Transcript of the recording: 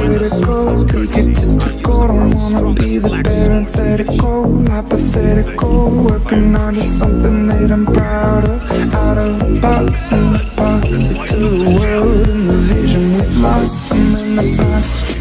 critical, egotistical. Don't wanna be the parenthetical, hypothetical. Working on to something that I'm proud of. Out of the box and the box to the world. And the vision we've lost, I'm in the past.